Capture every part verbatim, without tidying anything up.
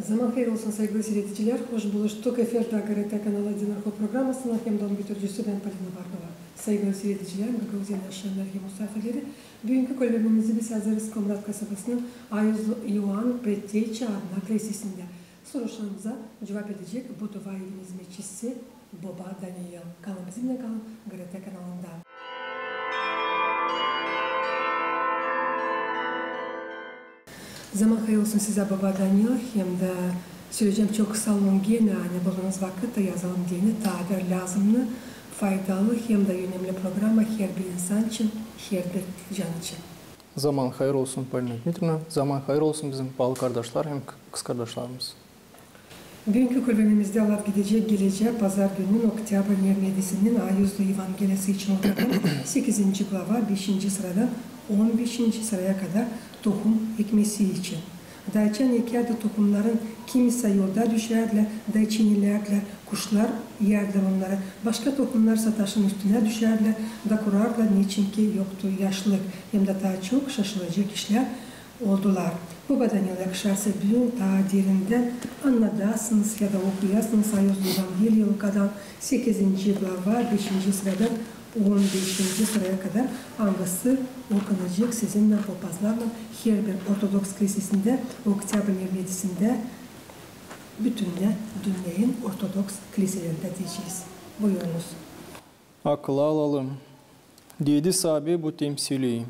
Zaman hayır olsun sevgili seyirciler. Hoş buluştuk. Efirde Agareta kanalı Dinarko programısına hem don götürücüsü ben Palina Barkova. Sevgili seyirciler, Gagavuzyan yaşayanlar hem misafirleri. Bugünkü kolbemimizi biz hazırız Komrat kasabasının Ayuzlu Ioan Preteyçi adına kilisesinde. Soruşlarımıza cevap edecek bu dua evin hizmetçisi Baba Daniel. Kalın bizimle kalın Agareta kanalında. Zaman hayır olsun size Baba Daniel, hem de söyleyeceğim çok kısa olun gene, hani bulunuz vakitte yazalım diyene tabir lazımlı, faydalı hem de önemli programa her bir insan için, her bir can için. Zaman hayır olsun Polina Dmitrovna, zaman hayır olsun bizim bal kardeşler hem kız kardeşlerimiz. Bugünkü kulübümüzde alıp gidecek geleceği pazar gününün Oktyabr yirmi yedisinin Ayuzlu Evangeliyası için okunan sekizinci glava beşinci sıradan on beşinci sıraya kadar tohum ekmesi için. Dayçan ekerde tohumların kimisi yolda düşerler, dayçinilerler, kuşlar yerler onları. Başka tohumlar sataşın üstüne düşerler, da kurarlar niçin ki yoktu yaşlılık. Hem de daha çok şaşılacak işler oldular. Bu bedeniyle yakışarsa bugün daha derinden anladasınız ya da okuyasınız Ayuzlu Evangeliyalıka'dan sekizinci glava beşinci sıradan on beşinci sıraya kadar hangisi okunacak sizinle papazlarla her bir Ortodoks kilisesinde Oktyabr yirmi yedisinde bütünle dünyanın Ortodoks kiliselerinde diyeceğiz. Buyurunuz. Akıl alalım. Dedi sahibi bu temsili.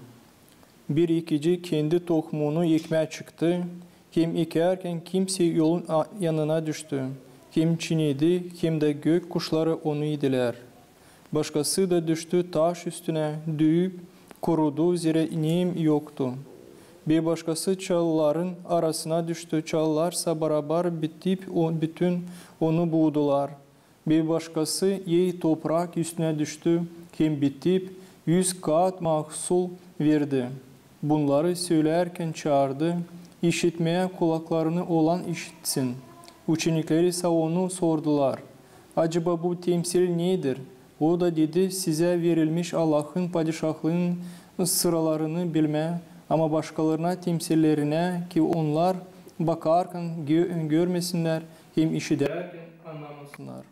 Bir ikici kendi tohumunu ekmeye çıktı. Hem ekerken kimse yolun yanına düştü. Hem çiğnedi hem de gök kuşları onu yediler. Başkası da düştü taş üstüne, düğüp kurudu, zira ineğim yoktu. Bir başkası çalıların arasına düştü, çalılarsa beraber bitip bütün onu buğdular. Bir başkası iyi toprak üstüne düştü, hem bitip yüz kat mahsul verdi. Bunları söylerken çağırdı, işitmeye kulaklarını olan işitsin. Učenikleri ise onu sordular, acaba bu temsil nedir? O da dedi, size verilmiş Allah'ın padişahlığının sıralarını bilme, ama başkalarına temsillerine ki onlar bakarken gö görmesinler, hem işiterken anlamasınlar.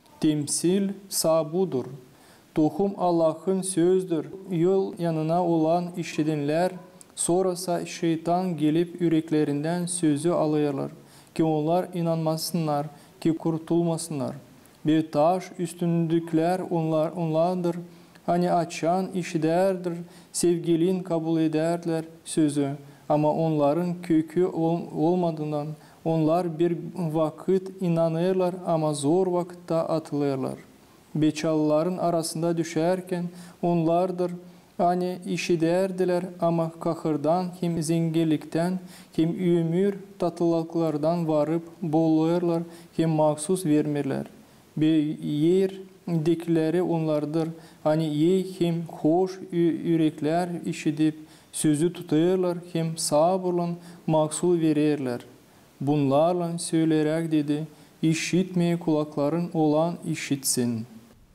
Temsil sabudur. Tohum Allah'ın sözdür. Yol yanına olan işidenler, sonrası şeytan gelip yüreklerinden sözü alıyorlar. Ki onlar inanmasınlar, ki kurtulmasınlar. Bir taş üstündükler onlar, onlardır. Hani açan işiderdir, sevgilin kabul ederler sözü. Ama onların kökü ol, olmadığından onlar bir vakit inanırlar ama zor vakitte atılırlar. Beçalların arasında düşerken onlardır. Hani işiderdiler ama kahırdan hem zenginlikten hem ömür tatlılıklardan varıp bolluyorlar hem mahsus vermirler. Bir yerdekileri onlardır. Hani iyi hem hoş yürekler işitip sözü tutuyorlar hem sabırla mahsul verirler. Bunlarla söyleyerek dedi, işitmeye kulakların olan işitsin.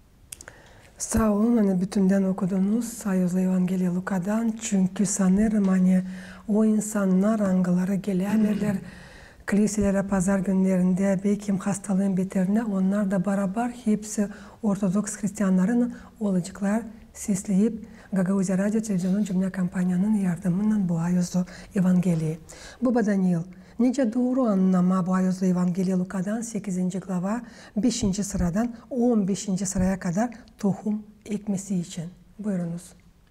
Sağ olun, hani bütünden okudunuz Ayuzlu Evangeliyalıka'dan, çünkü sanırım hani o insanlar angalara gelemirler. Kiliselere pazar günlerinde belki hastalığın biterine onlar da beraber hepsi Ortodoks Hristiyanların olacaklar sesleyip Gagavuzya Radyo Televizyonun cümle kampanyanın yardımıyla bu Ayuzlu Evangeliyi. Baba Daniel, nice doğru anlama bu Ayuzlu Evangeliyalıka'dan sekizinci glava beşinci sıradan on beşinci sıraya kadar tohum ekmesi için. Buyurunuz.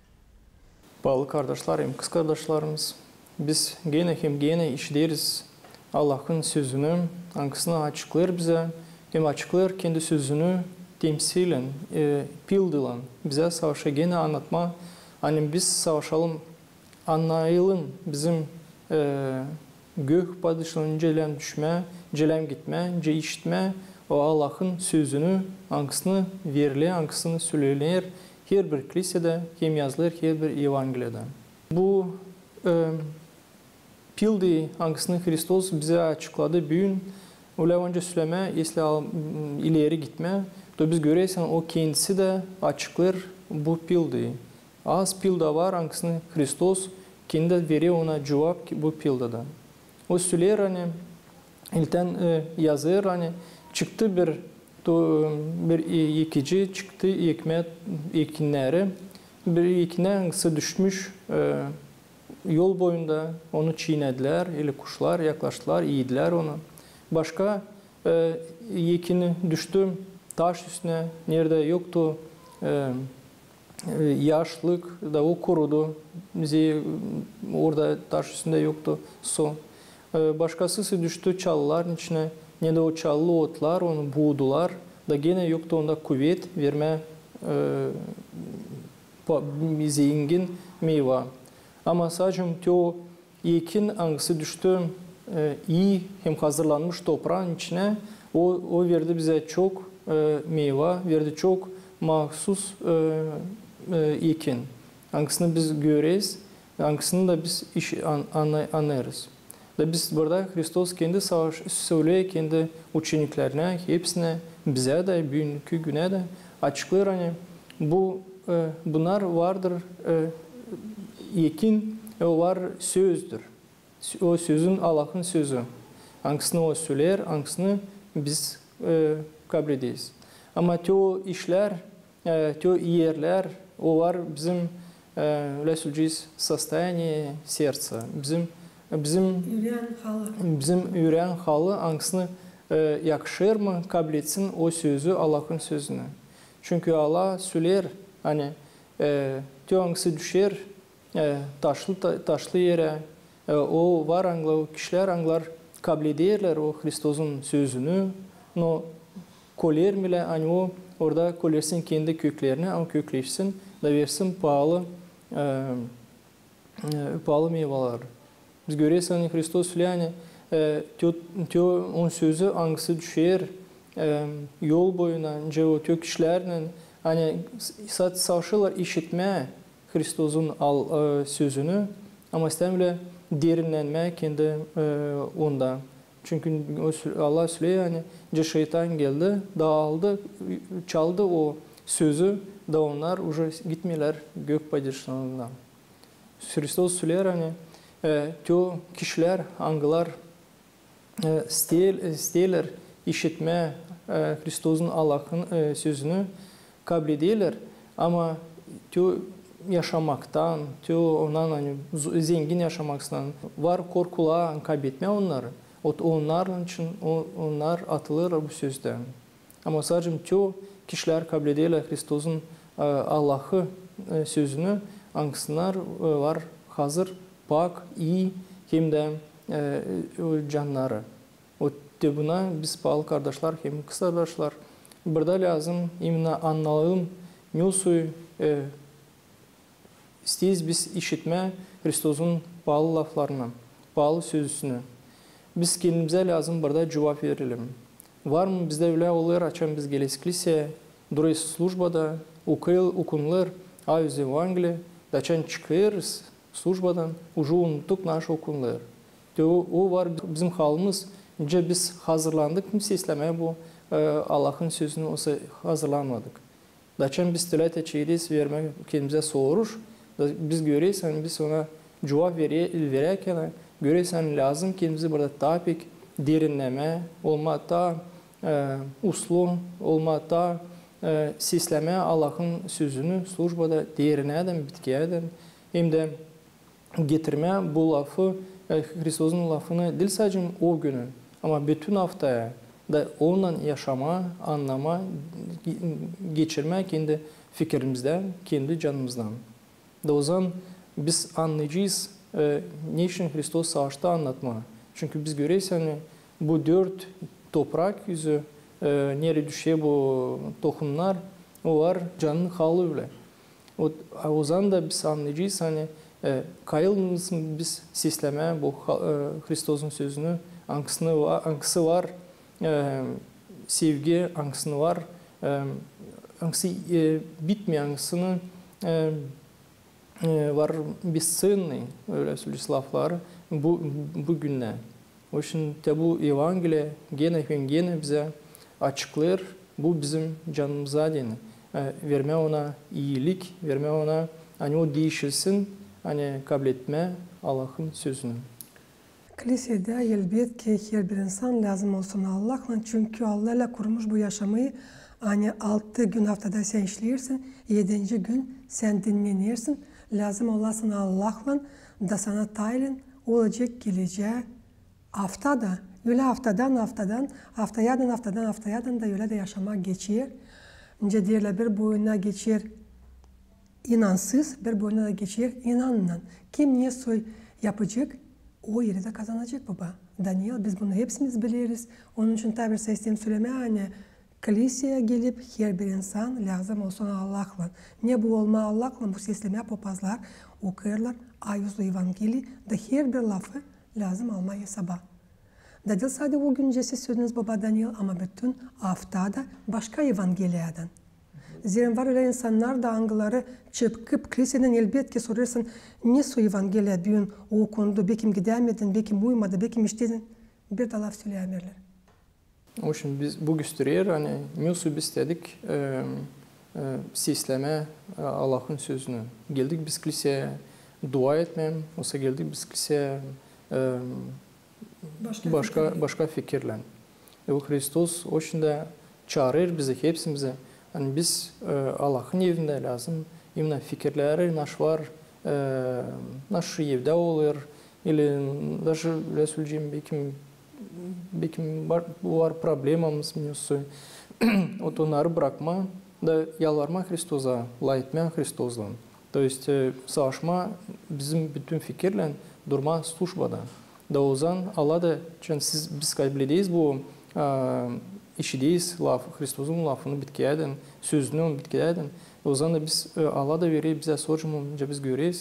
Bağlı kardeşlerim, kız kardeşlerimiz, biz gene hem gene işleriz. Allah'ın sözünü, hangisini açıklar bize, hem açıklar kendi sözünü temsilen, e, pildilen, bize savaşa gene anlatma. Hani biz savaşalım, anlayalım bizim e, gök padişahının celem düşme, celem gitme, ce işitme, o Allah'ın sözünü, hangisini verilir, hangisini söylenir, her bir kilisede, hem yazılır, her bir evangeliyede. Bu e, pildi, hangisini Hristos bize açıkladı. Bugün öyle önce söyleme, если ileri gitme, to biz görürsen o kendisi de açıklar bu pildi. Az pilda var, hangisini Hristos kendi veriyor ona cevap bu pildadan. O söyler hani ilten e, yazır hani çıktı bir to, bir ikici çıktı ekmek ekinleri bir ekine hangisi düşmüş e, yol boyunda onu çiğnediler ile kuşlar yaklaştılar yediler onu. Başka e, ekini düştü taş üstüne nerede yoktu e, yaşlık da o kurudu. Bizi orada taş üstünde yoktu su. Başkası düştü çalıların içine. Ne de o çalı otlar onu buğdular. Da gene yoktu onda kuvvet verme e, zengin meyve. Ama sadece o ekin hangisi düştü e, iyi hem hazırlanmış toprağın içine o, o verdi bize çok e, meyve, verdi çok mahsus e, ekin. Hangisini biz görürüz, hangisini de biz iş an, anlarız. Ve biz burada Hristos kendi söylüyor, kendi uçeniklerine, hepsine, bize de, bugünkü güne de açıklıyor. Hani bu, bunlar vardır, ekin var sözdür. O sözün Allah'ın sözü. Hangisini o söyler, hangisini biz kabul ederiz. Ama o işler, o yerler, o var bizim öyle söyleyeceğiz состояние сердца. Bizim bizim Yüreğin halı. Bizim yüreğin halı hangisini yakışır mı kabul etsin o sözü Allah'ın sözünü. Çünkü Allah söyler hani o hangisi düşer taşlı taşlı yere o var angla o kişiler anglar kabul ederler o Hrisos'un sözünü. No koler bile hani o orada kolersin kendi köklerini ama kökleşsin da versin pahalı e, e, pahalı meyveler. Biz görüyoruz hani Hristos yani e, teo on sözü hangisi düşer e, yol boyuna önce o teo kişilerin hani savşılar işitme Hrisos'un al e, sözünü ama istemle derinlenme kendi e, onda. Çünkü Allah söylüyor yani şeytan geldi, dağıldı, çaldı o sözü da onlar уже gitmiyorlar gök padişahından. Hristos söylüyor hani e, teo kişiler, hangiler e, isterler işitme e, Hrisos'un Allah'ın e, sözünü kabul ediyorlar ama teo yaşamaktan, teo ondan hani zengin yaşamaktan var korkular kaybetme onları. Onlar için onlar atılır bu sözden. Ama sadece teo kişiler kabul ediyorlar Hrisos'un Allah'ı sözünü, hangisler var hazır, pak, iyi hem de canları. O buna biz bağlı kardeşler hem kız kardeşler burada lazım imенно anlayalım ne suyu isteyiz biz işitme Hrisos'un bağlı laflarını, bağlı sözünü. Biz kendimize lazım burada cevap verelim. Var mı bizde öyle olur açan biz geliriz kiliseye, duruyuz slujbada, okuyul, okunulur, ayüz evangeli, daçan çıkıyoruz slujbadan, ucu unuttuk naş okunulur. O, o var bizim halimiz, önce biz hazırlandık mı seslemeye bu e, Allah'ın sözünü olsa hazırlanmadık. Daçan biz tület edeceğiz, vermek kendimize soğurur, biz görüyoruz, hani biz ona cevap verirken görürsen lazım kendimizi burada daha pek derinleme, olmakta e, uslu, olmakta e, sesleme Allah'ın sözünü slujbada derineden, bitkiyeden hem de getirme bu lafı, e, Hrisos'un lafını değil sadece o günü ama bütün haftaya da onunla yaşama, anlama, geçirme kendi fikrimizden, kendi canımızdan. Da o zaman biz anlayacağız e, ne için Hristos savaşta anlatma. Çünkü biz görüyoruz hani bu dört toprak yüzü e, nereye düşüyor bu tohumlar o var canın halı öyle. O, o zaman da biz anlayacağız hani e, kayılmamız biz sesleme bu e, Hristos'un sözünü hangisini var, hangisi var e, sevgi hangisini var e, hangisi e, bitmeyen hangisini e, var бесценный, öyle söylüyoruz lafları bu, bugüne. O için de bu Evangeliye gene gene bize açıklar, bu bizim canımıza deni. E, verme ona iyilik, verme ona hani o değişilsin, hani kabul etme Allah'ın sözünü. Kilisede elbette her bir insan lazım olsun Allah'la. Çünkü Allah'la kurmuş bu yaşamayı. Hani altı gün haftada sen işlersin, yedinci gün sen dinlenirsin. Lazım olasın Allah'la da sana tayin olacak geleceği haftada. Öyle haftadan haftadan, haftayadan haftadan haftayadan da öyle de yaşamak geçiyor. Önce diğerler bir boyuna geçiyor inansız, bir boyuna da geçiyor inanla. Kim ne soy yapacak, o yeri de kazanacak baba. Daniel, biz bunu hepsimiz biliriz. Onun için tabi sistem söyleme hani kiliseye gelip her bir insan lazım olsun Allah'la. Ne bu olma Allah'la bu sisteme papazlar okuyorlar. Ayuzlu Evangeli da her bir lafı lazım almaya sabah. Da değil sadece o gün siz söylediniz baba Daniel ama bütün haftada başka Evangeliyadan. Zira var öyle insanlar da angıları çıkıp kiliseden elbette sorarsın ne su Evangeliya düğün o konuda bekim gidemedin, bekim uymadı, bekim işledin bir de laf söyleyemirler. O için biz bu gösteriyor hani News'u biz dedik e, e, sisleme e, Allah'ın sözünü. Geldik biz kiliseye dua etmem, olsa geldik biz kiliseye e, başka başka, fikirler. başka fikirle. E, o Hristos o için de çağırır bizi hepsimize. Yani biz e, Allah'ın evinde lazım. İmna fikirleri naş var, e, naş evde olur. Или даже Resulcim bekim bekim var, var problemamız mevzusu. Вот onları bırakma da yalvarma Hristos'a, layıtma Hristos'la. То есть savaşma bizim bütün fikirle durma службада. Da o zaman Allah da çünkü siz biz kaybediyiz bu işideyiz laf Hristos'un lafını bitkiyeden, sözünü bitkiyeden. O zaman da biz Allah da veriyor bize sorcumca biz görüyoruz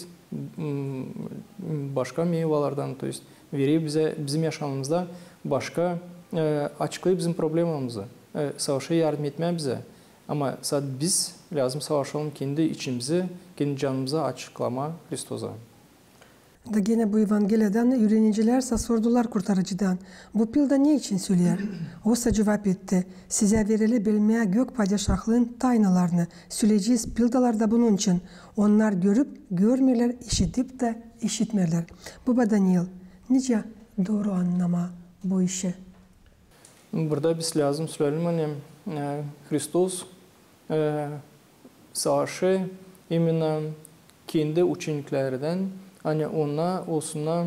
başka meyvelerden, to есть veriyor bize bizim yaşamımızda başka e, açıklıyor bizim problemimizi. E, savaşa yardım etmeye bize. Ama sadece biz lazım savaşalım kendi içimizi, kendi canımıza açıklama Hristos'a. Da gene bu Evangeliyadan öğreniciler sordular kurtarıcıdan. Bu pilda ne için söyler? O ise cevap etti. Size verilebilmeye gök padişahlığın taynalarını söyleyeceğiz pildalarda bunun için. Onlar görüp görmürler, işitip de işitmerler. Baba Daniel, nice doğru anlama bu işi? Burada biz lazım söyleyelim hani Hristos e, savaşı именно kendi ученикlerden hani ona olsunlar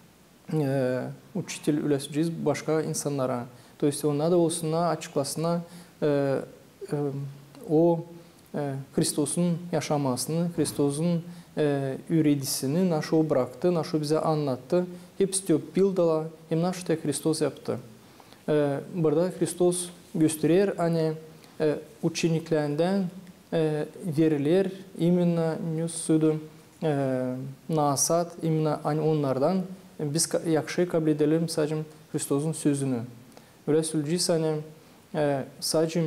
e, учитель üreteceğiz başka insanlara. То есть ona da olsunlar açıklasınlar e, e, o e, Hristos'un yaşamasını, Hristos'un e, üretisini nasıl o bıraktı, nasıl bize anlattı. Hepsi diyor bildalar, hem nasıl da Hristos yaptı. E, burada Hristos gösteriyor hani e, учениklerinden e, verilir именно nüsudu e, nasat imенно hani onlardan e, biz yakşı kabul edelim sadece Hristos'un sözünü. Öyle söyleyeceğiz hani e, sadece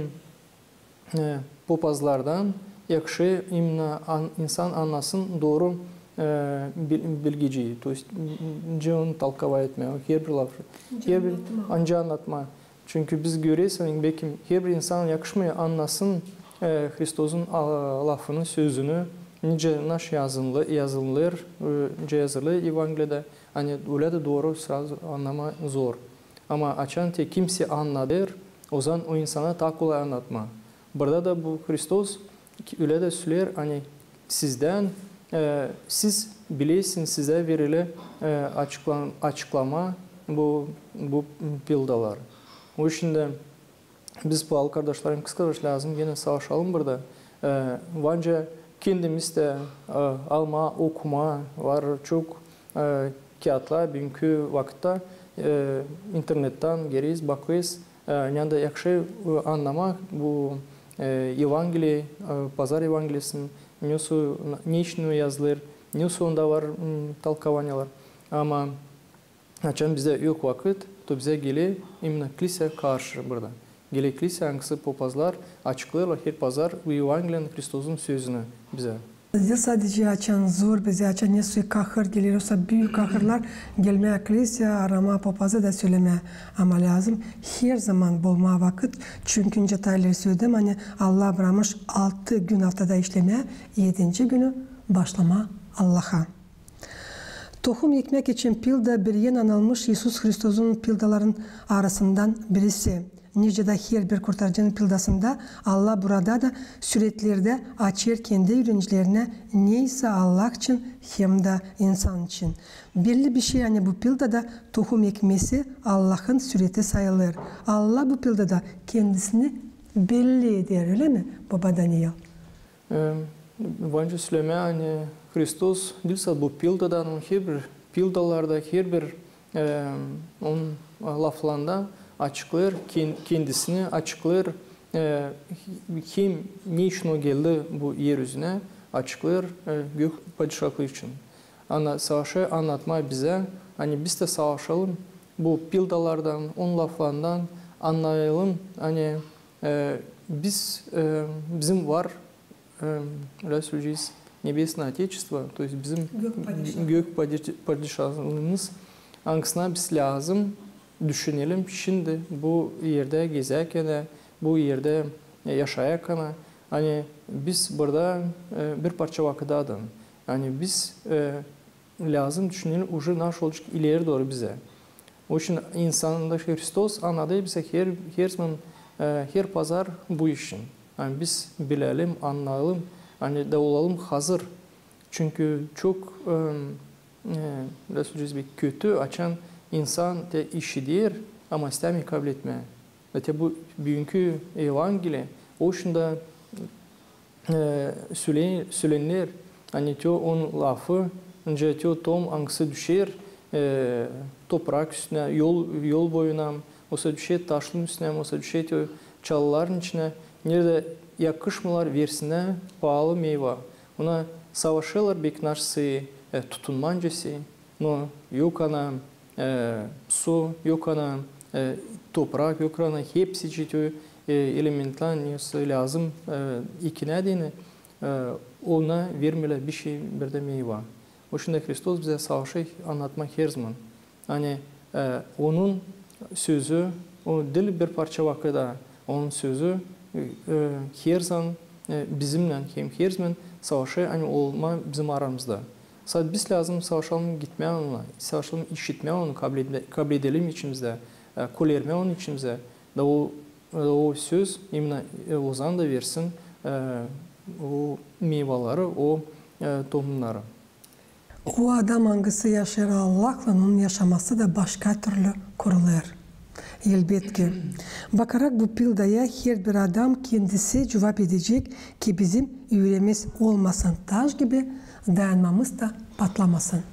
e, papazlardan yakşı imенно an, insan anlasın doğru e, bilgiciyi. To есть önce onu talkava etme, her bir lafı. Her bir anca anlatma. Çünkü biz görüyoruz hani belki her bir insan yakışmıyor anlasın e, Hristos'un lafını, sözünü. Nice naş yazılır, yazılır, nice yazılır Evangeliyada. Hani öyle de doğru sırası anlama zor. Ama açan te kimse anladır, o zaman o insana daha kolay anlatma. Burada da bu Hristos öyle de söyler, hani sizden, e, siz bilirsiniz size verilen e, açıklama, açıklama bu, bu bildalar. O için de biz bu kardeşlerim, kız kardeş lazım, yine savaşalım burada. E, Vanca kendimiz de e, alma, okuma var çok e, kağıtlar bugünkü vakitte e, internetten geriyiz, bakıyoruz. E, yani da yakşı anlamak bu e, Evangeli, e, Pazar Evangelisinin nüsu, ne için yazılır, nüsu onda var m, talkavanyalar. Ama açan bizde yok vakit, to bize gele imенно kilise karşı burada. Gele kilise hangisi papazlar açıklıyorlar her pazar bu Evangeli'nin Hristos'un sözünü bize. Bizde sadece açan zor, bize açan ne suyu kahır geliyorsa büyük kahırlar gelmeye kilise arama papazı da söylemeye. Ama lazım her zaman bulma vakit. Çünkü detayları söyledim hani Allah bırakmış altı gün haftada işlemeye, yedinci günü başlama Allah'a. Tohum ekmek için pilda bir yen anılmış İsus Hristos'un pildaların arasından birisi. Nicede her bir kurtarıcının pildasında Allah burada da süretlerde açır kendi öğrencilerine neyse Allah için hem de insan için. Belli bir şey yani bu pildada tohum ekmesi Allah'ın süreti sayılır. Allah bu pildada kendisini belli eder, öyle mi Baba Daniel? Bence söyleme hani Hristos dilse bu pildadan her bir pildalarda her bir e, onun laflarında açıklar, kendisini açıklar, e, kim niçin o geldi bu yeryüzüne açıklar e, gök padişahlığı için. Ana savaşı anlatma bize, hani biz de savaşalım bu pildalardan, onun laflarından anlayalım, hani e, biz e, bizim var öyle söyleyeceğiz Небесное Отечество, то есть bizim gök padişahlığımız hangisine biz lazım düşünelim. Şimdi bu yerde gezerken, bu yerde yaşayarken, hani biz burada bir parça vakıdadan, hani biz lazım düşünelim, уже naş olacak ileri doğru bize. O için insanında Hristos anladı bize her, her zaman, her pazar bu işin. Yani biz bilelim, anlayalım, hani de olalım hazır. Çünkü çok e, bir kötü açan insan de işidir ama istemiyor kabul etmeye. Zaten bu bugünkü evangeli o şunda e, söylenir. Hani teo onun lafı, önce teo tom hangisi düşer e, toprak üstüne, yol yol boyuna, olsa düşer taşlının üstüne, olsa düşer teo çalıların içine. Nerede yakışmalar versine pahalı meyve. Ona savaşıyorlar beknaşsı, e, tutunmancası. No, yok ana e, su, yok ana e, toprak, yok ana hepsi ciddi e, elementler lazım. E, iki nedeni e, ona vermeler bir şey bir de meyve. O şunda Hristos bize savaşı anlatmak her zaman. Hani e, onun sözü, o dil bir parça vakıda onun sözü her zaman bizimle, hem her zaman savaşı hani olma bizim aramızda. Sadece biz lazım savaşalım gitmeye onunla, savaşalım işitmeye onu kabul edelim içimizde, kolermeye onun içimizde. Da o, o söz emine o zaman da versin o meyveleri, o tohumları. O adam hangisi yaşar Allah'la onun yaşaması da başka türlü kurulur. Elbette. Bakarak bu pildaya her bir adam kendisi cevap edecek ki bizim yüreğimiz olmasın taş gibi, dayanmamız da patlamasın.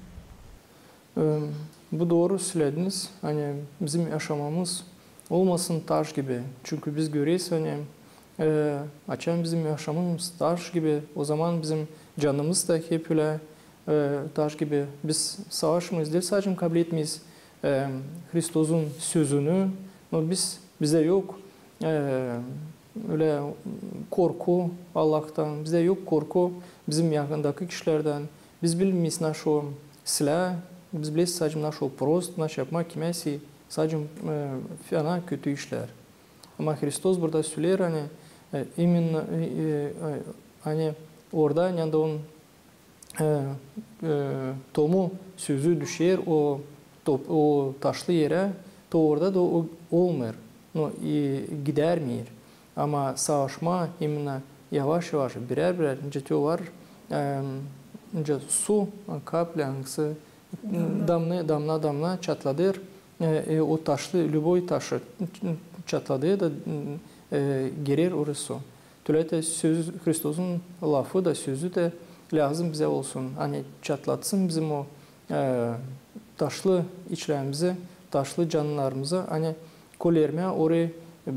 Bu doğru söylediniz. Hani bizim yaşamamız olmasın taş gibi. Çünkü biz görüyoruz hani e, açan bizim yaşamımız taş gibi. O zaman bizim canımız da hep öyle e, taş gibi. Biz savaşmayız değil, sadece kabul etmeyiz. E, Hristos'un sözünü, no biz bize yok e, öyle korku Allah'tan, bize yok korku bizim yakındaki kişilerden. Biz bilmeyiz naşo silah, biz bilmeyiz sadece naşo prost, naş yapmak kimesi sadece e, fena kötü işler. Ama Hristos burada söyler hani e, emin e, e, hani orada yani onun e, e, tomu sözü düşer o top, o taşlı yere, to orada da o olmuyor, no, e, gidermiyor. Ama savaşma imенно yavaş yavaş birer birer ince var, e, ince su kapla hangisi damla damla damla çatladır, e, e, o taşlı любой taşı çatladığı da e, gelir orası. Tülete söz Hristos'un lafı da sözü de lazım bize olsun. Hani çatlatsın bizim o e, taşlı içlerimizi, taşlı canlılarımızı hani kolermeye oraya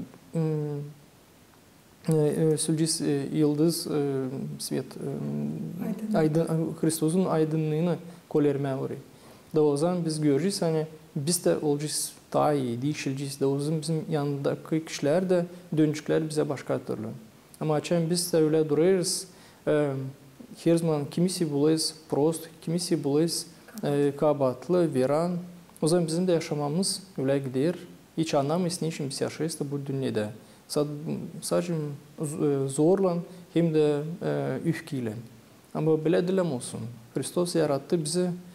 sülcis yıldız svet aydın Hristos'un aydınlığını kolermeye oraya. Da o zaman biz göreceğiz hani biz de olacağız daha iyi, değişileceğiz. Da o zaman bizim yanındaki kişiler de dönüşükler bize başka türlü. Ama açan biz de öyle duruyoruz. Her zaman kimisi bulayız prost, kimisi bulayız kabatlı, veran. O zaman bizim de yaşamamız öyle gider. Hiç anlamayız niçin biz yaşayız da bu dünyada. Sadece zorla hem de öfkeyle. Ama böyle dilem olsun. Hristos yarattı bizi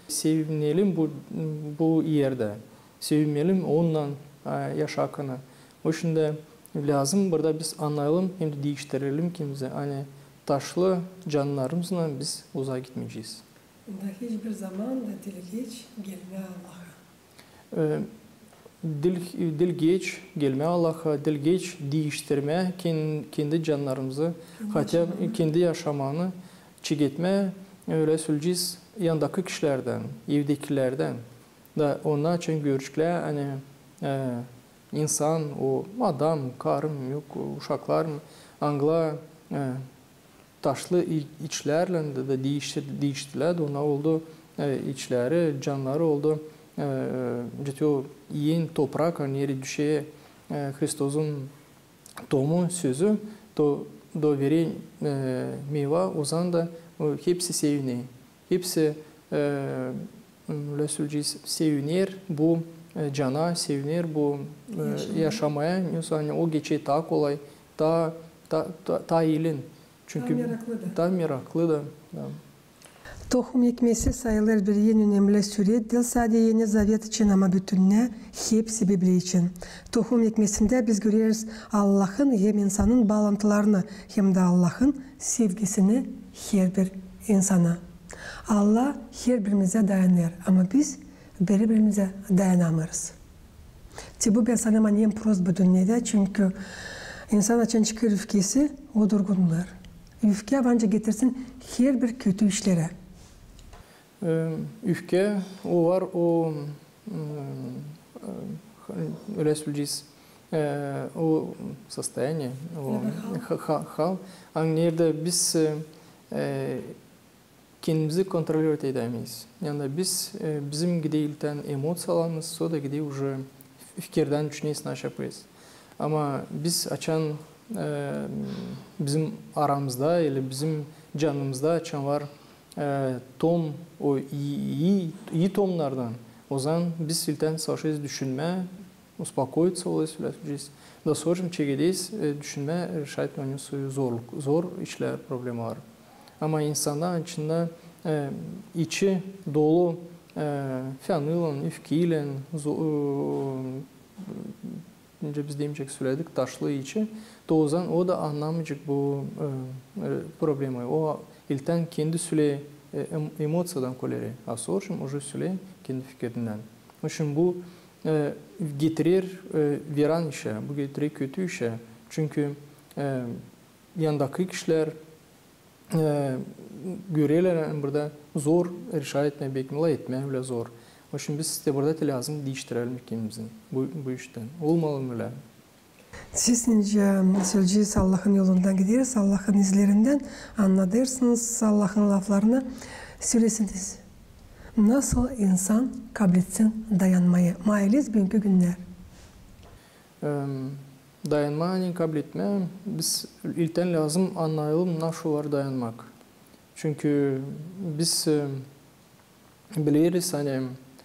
sevinelim bu, bu yerde. Sevinmeyelim onunla yaşakını. O şimdi lazım burada biz anlayalım hem de değiştirelim kendimize. Hani taşlı canlarımızla biz uzağa gitmeyeceğiz. Da hiçbir zaman da dil geç gelme Allah'a. Ee, dil, dil geç gelme Allah'a, dil geç değiştirme kendi, kendi canlarımızı, kendi hatta yaşamanı. kendi yaşamanı çiğitme, öyle söyleyeceğiz yandaki kişilerden, evdekilerden da onlar için görüşler hani e, insan, o adam, karım, yok uşaklar, angla e, taşlı içlerle de, de değişti, değiştiler. Ona oldu e, içleri, canları oldu. E, o yiyin toprak, hani yeri düşeye e, Hristos'un tomu sözü do, do veri e, meyve o zaman da o, hepsi seviniyor. Hepsi e, öyle söyleyeceğiz, sevinir bu e, cana, sevinir bu e, yaşamaya. Yani o geçe daha kolay, daha, daha, daha, daha iyilin. Çünkü daha meraklı da. Daha meraklı da. da. Tohum ekmesi sayılır bir en önemli süreç. Değil sadece Yeni Zavет için ama bütününe hepsi Bibli için. Tohum ekmesinde biz görüyoruz Allah'ın hem insanın bağlantılarını hem de Allah'ın sevgisini her bir insana. Allah her birimize dayanır ama biz birbirimize dayanamıyoruz. Bu ben sana en prost bu dünyada çünkü insan için çıkar öfkesi o durgunlar. Öfke bence getirsin her bir kötü işlere. Öfke o var o öyle söyleyeceğiz o состояние, o hal. Nerede biz kendimizi kontrol edemeyiz. Yani biz bizim gideylten emosiyalarımız sonra gidiyor уже fikirden düşüneyiz ne yapıyoruz. Ama biz açan bizim aramızda ile bizim canımızda açan var tom o iyi iyi tomlardan. O zaman biz ilten savaşız düşünme, uspokоиться oluyoruz. Da sonra çekideyiz düşünme, решать onu zorluk, zor işler problemi var. Ama insanın içinde e, içi dolu e, fenilin, öfkeyle, önce biz demeyecek söyledik, taşlı içi. O zaman o da anlamayacak bu e, problemi. O ilten kendi süle e, emosiyadan koleri. A sonra уже süle kendi fikrinden. O için bu e, getirir e, viran işe, bu getirir kötü işe. Çünkü e, yandaki kişiler e, görüyorlar burada zor решать etme, bekmela etme öyle zor. O için biz de burada lazım değiştirelim kendimizi bu, bu işten. Olmalı mı öyle? Sizce söyleyeceğiz Allah'ın yolundan gideriz, Allah'ın izlerinden anlatırsınız, Allah'ın laflarını söylesiniz. Nasıl insan kabul etsin dayanmayı? Mailis bugünkü günler. Ee, dayanmayı kabul etme, biz ilten lazım anlayalım nasıl var dayanmak. Çünkü biz e, biliriz hani,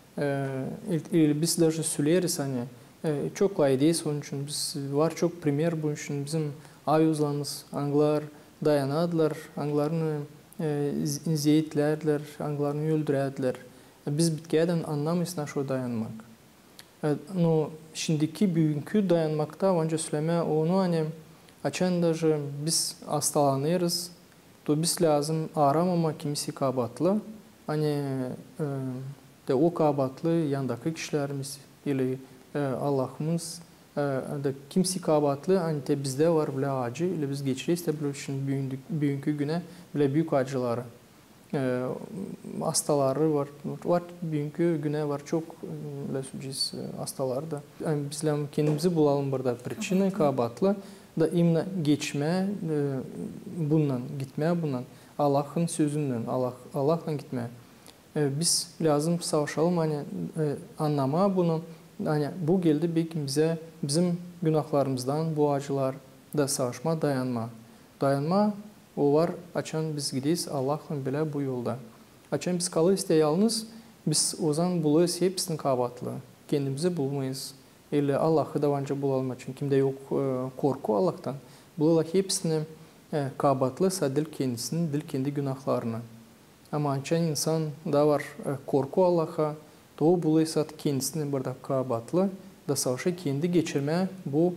e, biz de söyleriz hani, e, çok kolay değil onun için biz var çok primer bunun için bizim ayuzlarımız, Anglar dayanadılar, Anglarını e, zeyitlerler, Anglarını öldürediler. Biz bitkeden anlamayız nasıl dayanmak. E, no, şimdiki bugünkü dayanmakta önce söyleme onu hani açan da biz hastalanırız. To biz lazım aramama kimisi kabatlı. Hani e, de o kabatlı yandaki kişilerimiz ile e, Allah'ımız e, de kimisi kabatlı hani de bizde var bile acı ile biz geçiriz de böyle şimdi bugünkü güne bile büyük acıları. E, hastaları var. Var bugünkü güne var çok öyle söyleyeceğiz hastalar da. Yani biz kendimizi bulalım burada prичина kabatlı. Da imna geçme bundan gitmeye bundan Allah'ın sözünden Allah Allah'la gitmeye biz lazım savaşalım hani anlama bunu hani bu geldi belki bize bizim günahlarımızdan bu acılar da savaşma dayanma dayanma o var açan biz gideyiz Allah'la bile bu yolda açan biz kalırız de yalnız biz o zaman buluruz hepsini kabatlı kendimizi bulmayız. Или Allah'ı da önce bulalım için kimde yok korku Allah'tan. Bulalım hepsini kabatlı sadil kendisinin, dil kendi günahlarını. Ama ançan insan da var korku Allah'a, doğu bulaysa kendisini burada kabatlı da savaşa kendi geçirme bu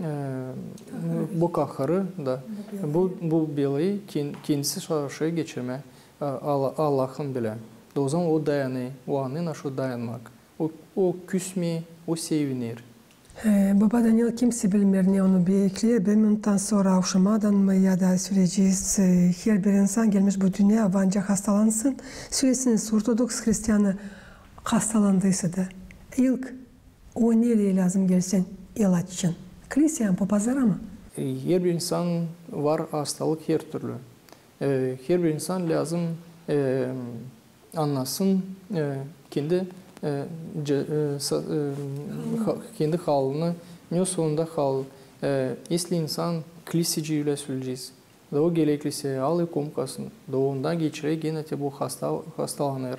bu kahırı da bu bu belayı kendisi savaşa geçirme Allah'ın bile. O zaman o dayanı, o anın aşı dayanmak. O, o küsme, o sevinir. Baba Daniel kimse bilmir ne onu bekliyor. Bir minuttan sonra avşamadan mı ya da süreceğiz. Her bir insan gelmiş bu dünya ancak hastalansın. Süresiniz Ortodoks Hristiyanı hastalandıysa da ilk o nereye lazım gelsin ilaç için? Kilise mi, papazlara mı? Her bir insan var hastalık her türlü. Her bir insan lazım e, anlasın e, kendi e, ce, e, sa, e, ha, kendi halini, ne sonunda hal. E, Esli insan kiliseciyle söyleyeceğiz. Da o gele kiliseye al komkasın. Da ondan geçire gene bu hasta hastalanır.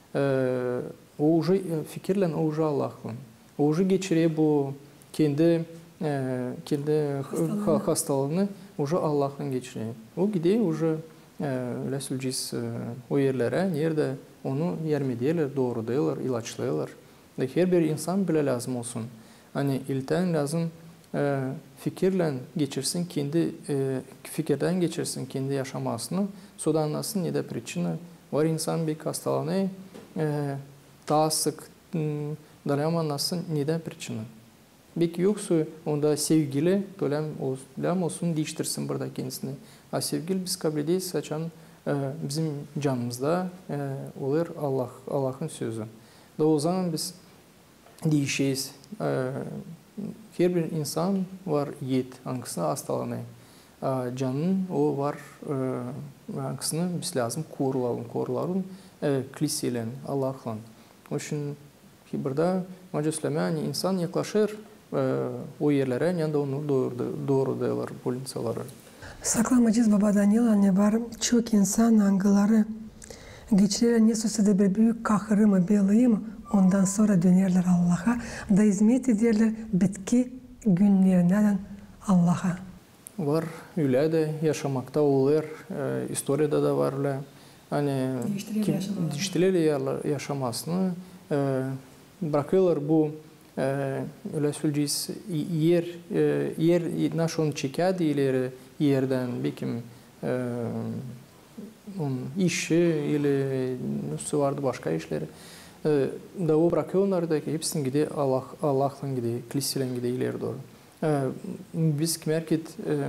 E, o уже fikirlen o уже Allah'ın. O уже geçire bu kendi e, kendi hastalığını, hastalığını уже Allah'ın geçire. O gidiyor уже öyle söyleyeceğiz o yerlere, nerede onu yermediyorlar, doğruduyorlar, ilaçlıyorlar. Her bir insan bile lazım olsun. Hani ilten lazım e, fikirle geçirsin, kendi e, fikirden geçirsin kendi yaşamasını, sonra anlasın ne de причина. Var insan bir hastalanıyor, e, daha sık dalam anlasın ne de причина. Belki yoksa onda sevgili dönem olsun değiştirsin burada kendisini. A sevgili biz kabul edeyiz saçan e, bizim canımızda e, olur Allah Allah'ın sözü. Da o zaman biz değişeyiz. E, her bir insan var yiğit, hangisine hastalanıyor. E, canın o var e, hangisini biz lazım korulalım, korulalım e, kiliseyle, Allah'la. O için burada Macüsleme insan yaklaşır e, o yerlere, yani onu doğru, doğru diyorlar polinsaları. Saklamacız Baba Daniel anne var. Çok insan angıları geçirirler ne sözde bir büyük kahırı mı, belayı mı? Ondan sonra dönerler Allah'a. Da hizmet ederler bitki günlerinden Allah'a. Var, öyle de yaşamakta olur. E, historiada da var öyle. Hani değiştirilir yaşamasını e, bırakıyorlar bu e, öyle söyleyeceğiz yer e, yer nasıl onu çeker ileri yerden belki e, onun işi ile nasıl vardı başka işleri e, da o bırakıyorlar da ki hepsinin gidiyor Allah Allah'tan gidiyor, kiliseyle gidiyor ileri doğru. E, biz kimerket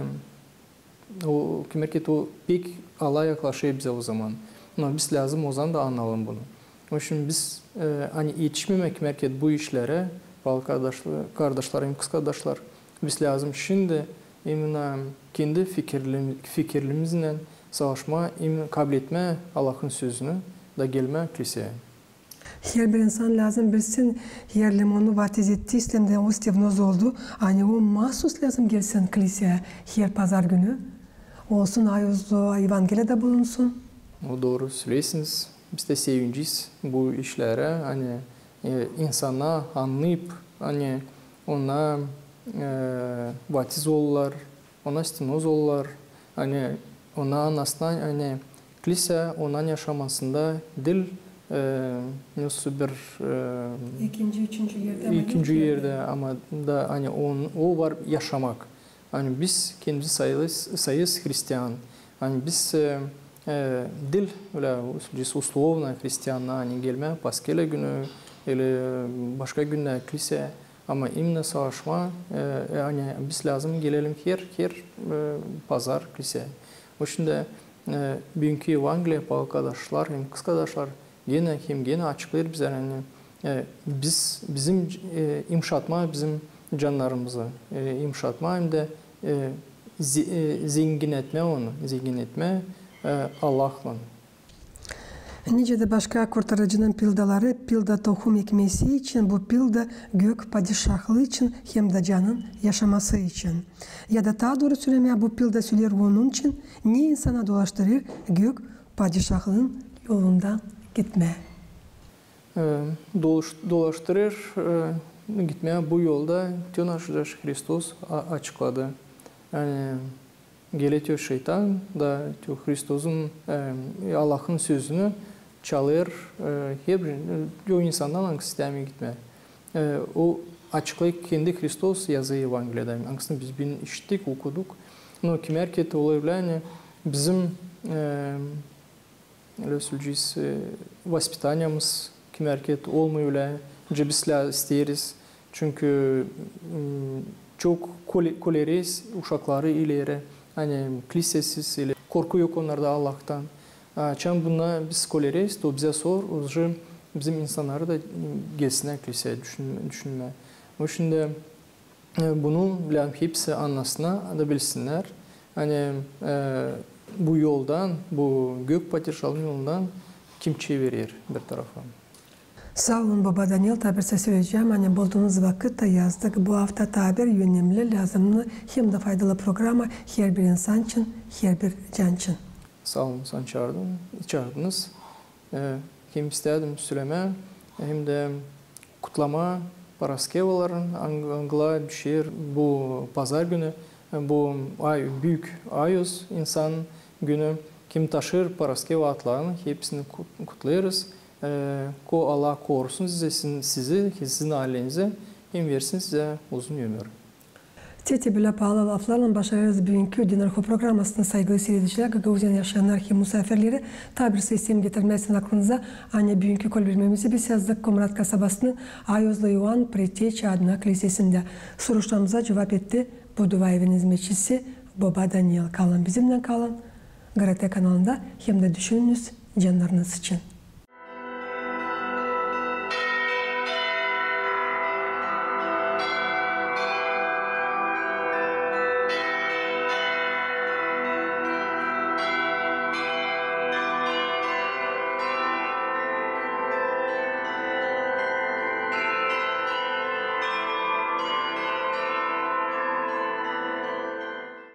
e, o kimerket o pek Allah'a yaklaşıyor bize o zaman. Ama biz lazım o zaman da anlayalım bunu. O için biz e, hani yetişmemek merkez bu işlere bağlı kardeşler, kardeşlerim, kız kardeşler biz lazım şimdi emin kendi fikirlerimiz, fikirlerimizle savaşma, emin kabul etme Allah'ın sözünü da gelme kiliseye. Her bir insan lazım bilsin, her limonu vatiz etti, İslam'da o stevnoz oldu. Hani o mahsus lazım gelsin kiliseye her pazar günü. Olsun ayuzlu, evangelide bulunsun. O doğru söylüyorsunuz. Biz de sevinciyiz bu işlere. Hani e, insana anlayıp hani ona e, vatiz olurlar, ona stenoz olurlar. Hani ona anlasına hani kilise onun yaşamasında dil e, nasıl bir e, ikinci, üçüncü yerde ikinci yerde ama da hani on, o var yaşamak. Hani biz kendimiz sayılız, sayız Hristiyan. Hani biz e, e, dil öyle условно Hristiyanlığa hani gelme, Paskele günü или başka günler kilise ama imle savaşma e, yani biz lazım gelelim her her e, pazar kilise. O şimdi e, bugünkü Evangeliya arkadaşlar hem kız kardeşler gene hem gene açıklar bize yani e, biz bizim e, imşatma bizim canlarımızı e, imşatma hem de e, zengin etme onu zengin etme e, Allah'la. Nice de başka kurtarıcının pildaları pilda tohum ekmesi için, bu pilda gök padişahlığı için hem de canın yaşaması için. Ya da daha doğru söylemeye bu pilda söyler onun için ne insana dolaştırır gök padişahlığın yolundan gitme. E, dolaş, dolaştırır e, gitmeye bu yolda Tönarşıdaş Hristos açıkladı. Yani geletiyor şeytan da Hristosun Allah'ın sözünü çalır, hep o insandan hangisi istemiyor gitme. O açıklayıp kendi Hristos yazı Evangeliyadan. Aslında biz bunu işittik, okuduk. No kim erkek olaylar bizim öyle söyleyeceğiz vaspitaniyamız kim erkek olmuyor öyle. Cebisler isteriz. Çünkü çok koleriz uşakları ileri. Hani kilisesiz ile korku yok onlarda Allah'tan. Çam buna biz koleriz, to bize sor, o zaman bizim insanları da gelsinler kiliseye düşünme. O şimdi bunu bilen hepsi anlasına da bilsinler. Hani bu yoldan, bu gök patişalın yolundan kim çevirir bir tarafa. Sağ olun Baba Daniel, tabirse söyleyeceğim. Hani bulduğunuz vakitte yazdık. Bu hafta tabir önemli, lazımlı, hem de faydalı programa her bir insan için, her bir can için. Sağ olun, sen çağırdın, çağırdınız. Ee, hem istedim söyleme, hem de kutlama Paraskevaların Angla bir şehir bu pazar günü, bu ay, büyük ayız insan günü. Kim taşır Paraskeva atlarını hepsini kutlayırız. Ee, ko Allah korusun size, sizi, sizin ailenize, hem versin size uzun ömür. Tete böyle pahalı laflarla başarırız bugünkü Dinarko programmasında saygılı seyrediciler, Gagauzyan yaşayanlar hem misafirleri tabir sistemi getirmesin aklınıza. Anne bugünkü kol vermemizi biz yazdık Komrat kasabasının Ayozlu Ivan Preteç adına kilisesinde. Soruşlarımıza cevap etti bu dua evinin hizmetçisi Baba Daniel. Kalın bizimle kalın. G R T kanalında hem de düşününüz canlarınız için.